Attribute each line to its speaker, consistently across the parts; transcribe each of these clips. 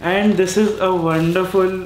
Speaker 1: and this is a wonderful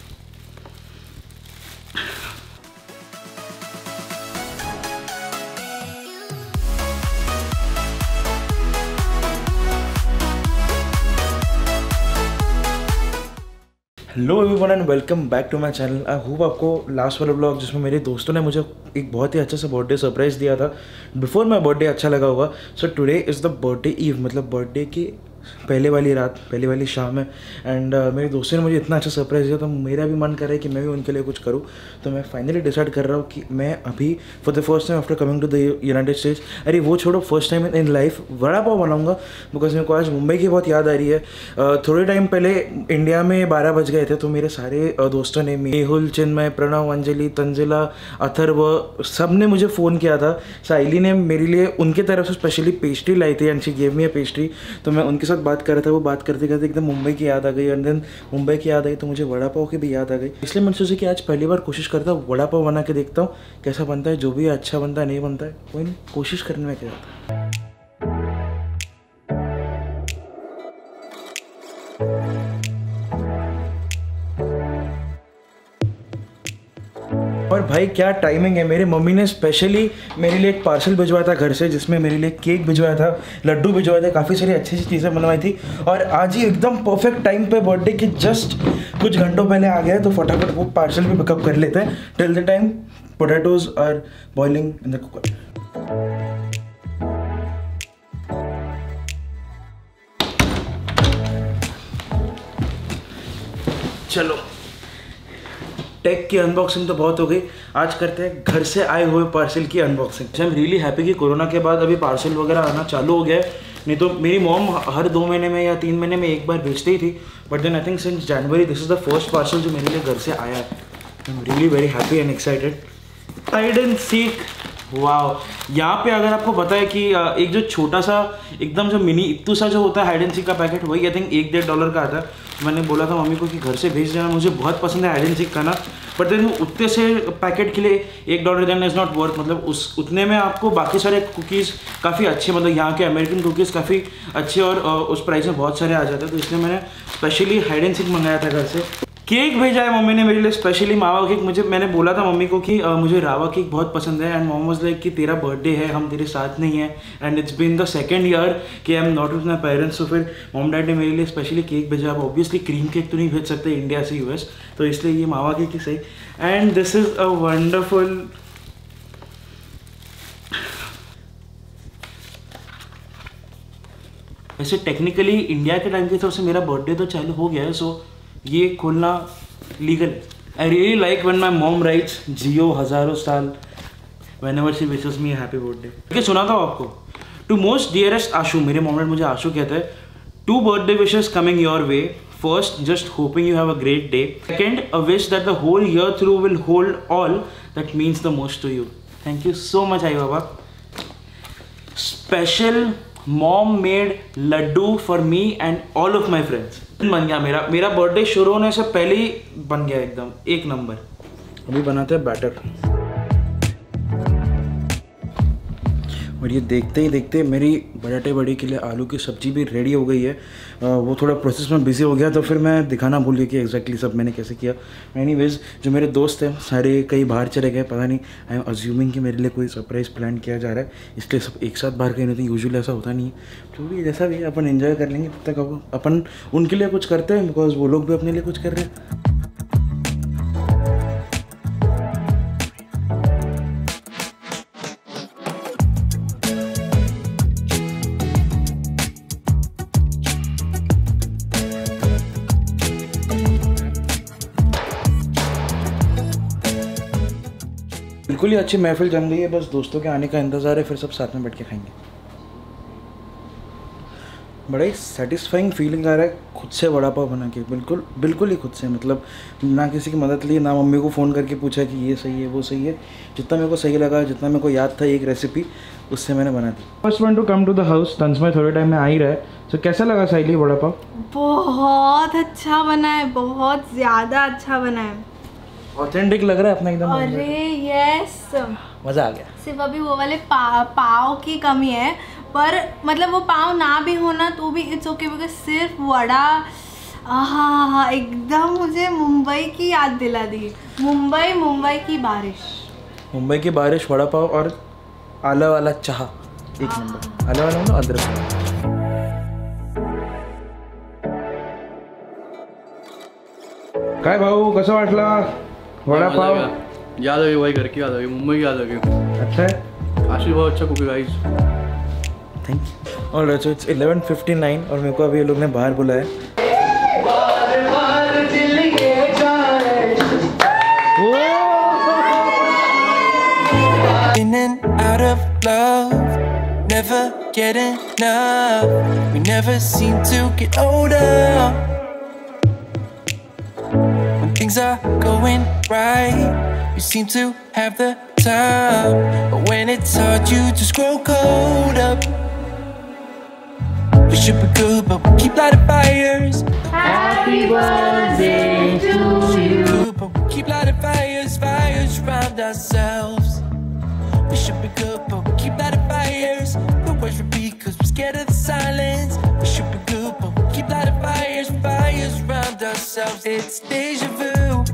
Speaker 1: hello everyone and welcome back to my channel. I hope आपको last वाला blog जिसमें मेरे दोस्तों ने मुझे एक बहुत ही अच्छा सा बर्थडे सरप्राइज़ दिया था बिफोर माय बर्थडे अच्छा लगा होगा। So today is the birthday eve, मतलब बर्थडे की पहले वाली रात, पहले वाली शाम है। एंड मेरे दोस्तों ने मुझे इतना अच्छा सरप्राइज़ दिया तो मेरा भी मन कर रहा है कि मैं भी उनके लिए कुछ करूँ। तो मैं फाइनली डिसाइड कर रहा हूँ कि मैं अभी for the first time after coming to the United States, अरे वो छोड़ो, first time in life vada pav बनाऊँगा। बिकॉज मेरे को आज मुंबई की बहुत याद आ रही है। थोड़े टाइम पहले इंडिया में 12 बज गए थे तो मेरे सारे दोस्तों ने, मेहुल, चिन्मय, प्रणव, अंजलि, तंजिला, अथर्व, सब ने मुझे फ़ोन किया था। साइली ने मेरे लिए उनके तरफ से स्पेशली पेस्ट्री लाई थी and she gave me a pastry. तो मैं उनके साथ बात कर रहा था, वो बात करते करते एकदम मुंबई की याद आ गई। एंड देन मुंबई की याद आई तो मुझे वड़ा पाव की भी याद आ गई। इसलिए मैंने सोचा कि आज पहली बार कोशिश करता हूँ वड़ा पाव बना के देखता हूँ कैसा बनता है। जो भी अच्छा बनता है, नहीं बनता है कोई नहीं, कोशिश करने में क्या जाता है। और भाई क्या टाइमिंग है, मेरी मम्मी ने स्पेशली मेरे लिए एक पार्सल भिजवाया था घर से, जिसमें मेरे लिए केक भिजवाया था, लड्डू भिजवाया था, काफ़ी सारी अच्छी अच्छी चीज़ें बनवाई थी। और आज ही एकदम परफेक्ट टाइम पे बर्थडे के जस्ट कुछ घंटों पहले आ गया है, तो फटाफट वो पार्सल भी पिकअप कर लेते हैं। Till the time potatoes are boiling in the cooker. चलो, टेक की अनबॉक्सिंग तो बहुत हो गई, आज करते हैं घर से आए हुए पार्सल की unboxing. I am really happy कि कोरोना के बाद अभी पार्सल वगैरह आना चालू हो गया है। नहीं तो मेरी मॉम हर 2 महीने में या 3 महीने में एक बार भेजती ही थी, but then I think since January this is the first parcel जो मेरे लिए घर से आया है। I am really very happy and excited. Hide and seek, wow. यहाँ पे अगर आपको पता है कि एक जो छोटा सा एकदम जो मिनी इत्तू सा जो होता है हाइड एंड सीक का पैकेट, वही आई थिंक $1-1.5 का आता है। मैंने बोला था मम्मी को कि घर से भेज देना, मुझे बहुत पसंद है हाइड एंड सीक खाना, बट देन उतने से पैकेट के लिए $1 देना इज़ नॉट वर्थ। मतलब उस उतने में आपको बाकी सारे कुकीज़ काफ़ी अच्छे, मतलब यहाँ के अमेरिकन कुकीज़ काफ़ी अच्छे और उस प्राइस में बहुत सारे आ जाते हैं। तो इसलिए मैंने स्पेशली हाइड एंड सीक मंगाया था घर से। केक भेजा है मम्मी ने मेरे लिए स्पेशली, मावा केक। मैंने बोला था मम्मी को कि मुझे रावा केक बहुत पसंद है एंड मॉम वाज लाइक कि तेरा बर्थडे है, हम तेरे साथ नहीं है, and it's been the second year कि I am not with my parents. तो फिर मॉम डैड ने मेरे लिए स्पेशली केक भेजा। अब ऑब्वियसली क्रीम केक तो नहीं भेज सकते इंडिया से US, तो इसलिए ये मावा केक ही सही। And this is a wonderful, वैसे टेक्निकली इंडिया के टाइम की तरफ से मेरा बर्थडे तो चालू हो गया है, सो ये खोलना लीगल है। I really like when my mom writes जियो हज़ारों साल whenever she wishes me happy birthday. ठीक है, सुनाता हूँ आपको। टू मोस्ट डियरेस्ट आशु, मेरे मॉम डैड मुझे आशु कहते हैं। 2 birthday wishes coming your way. First, just hoping you have a great day. Second, a wish that the whole year through will hold all that means the most to you. Thank you so much आई बाबा। Special mom made laddoo for me and all of my friends. बन गया मेरा birthday शुरू होने से पहले ही बन गया एकदम 1 नंबर। अभी बनाते हैं बैटर, और ये देखते ही देखते मेरी बटाटे बड़ी के लिए आलू की सब्ज़ी भी रेडी हो गई है। वो थोड़ा प्रोसेस में बिजी हो गया तो फिर मैं दिखाना भूल गया कि एग्जैक्टली सब मैंने कैसे किया। एनीवेज, जो मेरे दोस्त हैं सारे कहीं बाहर चले गए, पता नहीं, आई एम अज्यूमिंग कि मेरे लिए कोई सरप्राइज़ प्लान किया जा रहा है, इसलिए सब एक साथ बाहर गए नहीं थे। यूजुअली ऐसा होता नहीं है। जो भी जैसा भी अपन एंजॉय कर लेंगे, तब तक अपन उनके लिए कुछ करते हैं, बिकॉज वो लोग भी अपने लिए कुछ कर रहे हैं। बिल्कुल ही अच्छी महफिल जम गई है, बस दोस्तों के आने का इंतज़ार है, फिर सब साथ में बैठ के खाएंगे। बड़ा ही सेटिस्फाइंग फीलिंग आ रहा है खुद से वड़ा पाव बना के, बिल्कुल ही खुद से। मतलब ना किसी की मदद ली, ना मम्मी को फ़ोन करके पूछा कि ये सही है वो सही है। जितना मेरे को सही लगा, जितना मेरे को याद था एक रेसिपी, उससे मैंने बना दी। First one to come to the house, तंजमय थोड़े टाइम में आ ही रहा है। तो कैसा लगा साइली वड़ा पाव?
Speaker 2: बहुत अच्छा बना है, बहुत ज़्यादा अच्छा बना है।
Speaker 1: ऑथेंटिक लग रहा है अपना एकदम।
Speaker 2: अरे यस,
Speaker 1: मज़ा आ गया।
Speaker 2: सिर्फ अभी वो वाले पाव की कमी है, पर मतलब वो पाव ना भी होना तो भी इट्स ओके, बिकॉज सिर्फ वड़ा आहा, एकदम मुझे मुंबई की याद दिला दी। मुंबई की बारिश।
Speaker 1: मुंबई की बारिश, वड़ा पाव और आला वाला चाह, एक नंबर। आला वाला ना अदरक। काय भाऊ, कसं वाटला वड़ा पाव?
Speaker 3: याद आ गई भाई, घर की याद आ गई, मुंबई की याद आ गई।
Speaker 1: अच्छा है,
Speaker 3: आशीष बहुत अच्छा कुक है गाइस।
Speaker 1: Thank you. और इट्स 11:59 और मेरे को अभी ये लोग ने बाहर बुलाया।
Speaker 4: In and out of love, never get enough. We never seem to get older. When things are going right, you seem to have the time. But when it's hard, you just grow cold up. We should be good, but we keep lighting fires.
Speaker 2: Happy birthday to you.
Speaker 4: Good, but we keep lighting fires, fires around ourselves. We should be good, but we keep lighting fires. The words repeat, cause we're scared of the silence. We should be good, but we keep lighting fires, fires around ourselves. It's deja vu.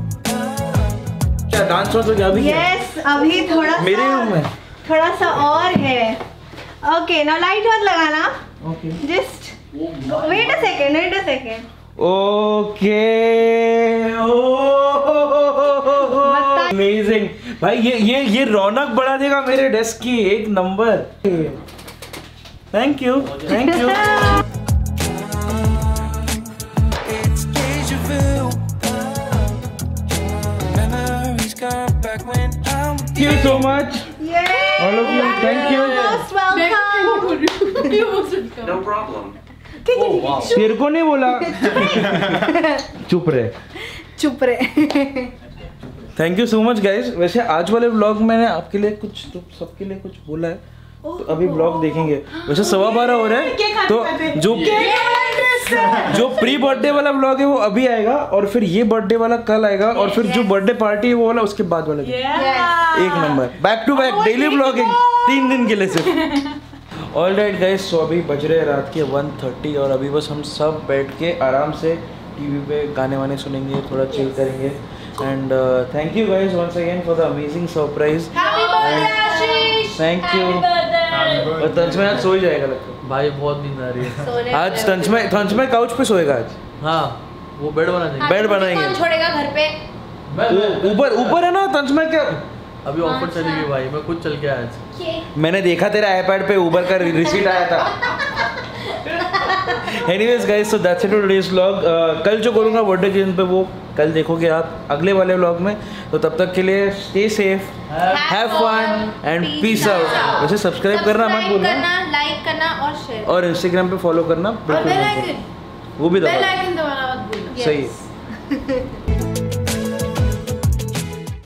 Speaker 1: क्या dance हो गया अभी?
Speaker 2: Yes, अभी थोड़ा
Speaker 1: मेरे room में
Speaker 2: थोड़ा सा और है। ओके, नाउ लाइट मत लगाना।
Speaker 1: Okay,
Speaker 2: just wait a second.
Speaker 1: Okay. Amazing भाई, ये रौनक बढ़ा देगा मेरे डेस्क की, एक नंबर। Thank you.
Speaker 4: It's deja vu. Memories come back when I'm with
Speaker 1: thank you so much all of you, thank you.
Speaker 2: Most welcome.
Speaker 3: No problem.
Speaker 1: तेरे को नहीं बोला। चुप रहे। Thank you so much guys. वैसे आज वाले व्लॉग मैंने आपके लिए कुछ, तो सबके लिए कुछ बोला है, तो अभी व्लॉग देखेंगे। वैसे 12:15 हो रहा है, तो जो प्री बर्थडे वाला व्लॉग है वो अभी आएगा, और फिर ये बर्थडे वाला कल आएगा, और फिर जो बर्थडे पार्टी है वो वाला उसके बाद वाला दिन। एक नंबर, back to back daily vlogging 3 दिन के लिए सिर्फ। ऑल राइट गाइस, सो अभी बज रहे रात के 1:30 और अभी बस हम सब बैठ के आराम से टीवी पे गाने वाने सुनेंगे, थोड़ा चिल करेंगे। And thank you guys once again for the amazing surprise. Thank you. और तंचमय आज सो ही जाएगा लगता है
Speaker 3: भाई, बहुत नींद आ रही है
Speaker 1: आज। तंचमय काउच पे सोएगा आज।
Speaker 3: हाँ, वो बेड बना देंगे।
Speaker 1: बेड बनाएंगे।
Speaker 2: कौन छोड़ेगा घर पे?
Speaker 1: ऊपर है ना तंचमय के।
Speaker 3: अभी ऑफर चलेगी भाई, मैं खुद चल के आया था।
Speaker 1: मैंने देखा तेरा आईपैड पे उबर का रिसीट आया था। Anyways guys, so that's it for today's vlog. कल जो करूँगा बर्थडे के दिन पे वो कल देखोगे आप अगले वाले व्लॉग में। तो तब तक के लिए stay safe, have fun and peace out. वैसे सब्सक्राइब करना मत भूलना,
Speaker 2: लाइक करना और शेयर,
Speaker 1: और इंस्टाग्राम पे फॉलो करना बिल्कुल, वो भी दबाओ।
Speaker 2: बेल आइकन दबाना मत भूलना।
Speaker 1: सही।